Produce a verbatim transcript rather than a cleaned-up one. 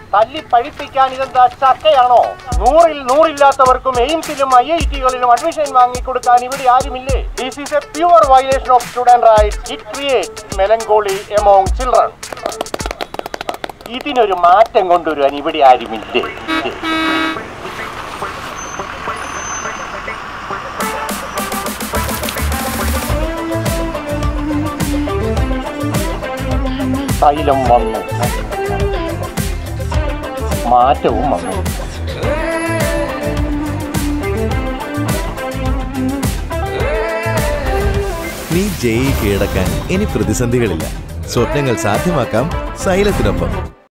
തല്ലി പഴിപ്പിക്കാൻ ഇതെന്താ ചക്കയാണോ? നൂറിൽ നൂറില്ലാത്തവർക്കും എയിംസിലും ഐ ഐ ടികളിലും അഡ്മിഷൻ വാങ്ങിക്കൊടുക്കാൻ ഇവിടെ ആരുമില്ലേ? This is a pure violation of student rights. It creates melancholy among children. ഇതിനൊരു മാറ്റം കൊണ്ടുവരുവാൻ ഇവിടെ ആരുമില്ലേ? തൈലം വന്നു, മാറ്റവും വന്നു. നീ ജയി കീഴടക്കാൻ ഇനി പ്രതിസന്ധികളില്ല. സ്വപ്നങ്ങൾ സാധ്യമാക്കാം സൈലത്തിനൊപ്പം.